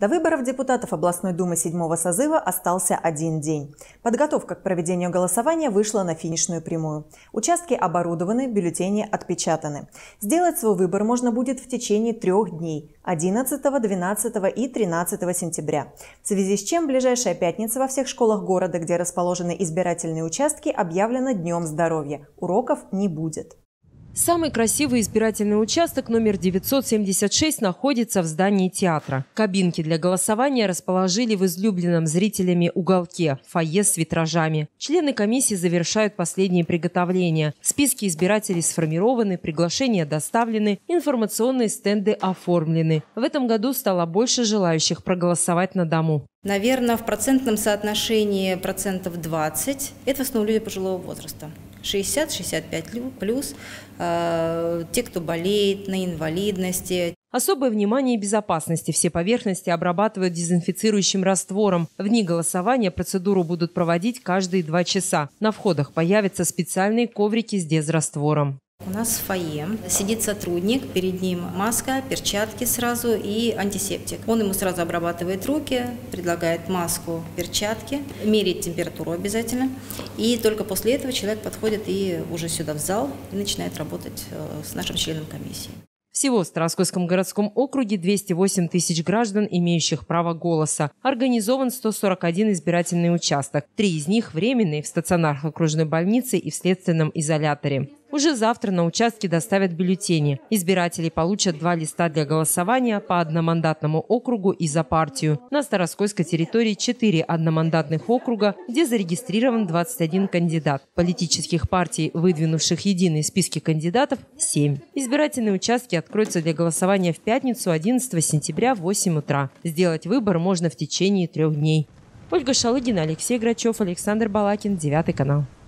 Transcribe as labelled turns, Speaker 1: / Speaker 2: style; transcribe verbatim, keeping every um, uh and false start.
Speaker 1: До выборов депутатов областной думы седьмого созыва остался один день. Подготовка к проведению голосования вышла на финишную прямую. Участки оборудованы, бюллетени отпечатаны. Сделать свой выбор можно будет в течение трех дней – одиннадцатого, двенадцатого и тринадцатого сентября. В связи с чем ближайшая пятница во всех школах города, где расположены избирательные участки, объявлена Днем здоровья. Уроков не будет.
Speaker 2: Самый красивый избирательный участок номер девятьсот семьдесят шесть находится в здании театра. Кабинки для голосования расположили в излюбленном зрителями уголке – фойе с витражами. Члены комиссии завершают последние приготовления. Списки избирателей сформированы, приглашения доставлены, информационные стенды оформлены. В этом году стало больше желающих проголосовать на дому.
Speaker 3: Наверное, в процентном соотношении процентов двадцать – это в основном люди пожилого возраста. шестьдесят — шестьдесят пять плюс, э, те, кто болеет, на инвалидности.
Speaker 2: Особое внимание и безопасности. Все поверхности обрабатывают дезинфицирующим раствором. В дни голосования процедуру будут проводить каждые два часа. На входах появятся специальные коврики с дезраствором.
Speaker 3: У нас в фойе сидит сотрудник, перед ним маска, перчатки сразу и антисептик. Он ему сразу обрабатывает руки, предлагает маску, перчатки, меряет температуру обязательно. И только после этого человек подходит и уже сюда в зал и начинает работать с нашим членом комиссии.
Speaker 2: Всего в Староскольском городском округе двести восемь тысяч граждан, имеющих право голоса. Организован сто сорок один избирательный участок. Три из них временные в стационарах окружной больницы и в следственном изоляторе. Уже завтра на участке доставят бюллетени. Избиратели получат два листа для голосования по одномандатному округу и за партию. На Староскольской территории четыре одномандатных округа, где зарегистрирован двадцать один кандидат. Политических партий, выдвинувших единые списки кандидатов, семь. Избирательные участки откроются для голосования в пятницу, одиннадцатого сентября в восемь утра. Сделать выбор можно в течение трех дней. Ольга Шалыгина, Алексей Грачев, Александр Балакин, девятый канал.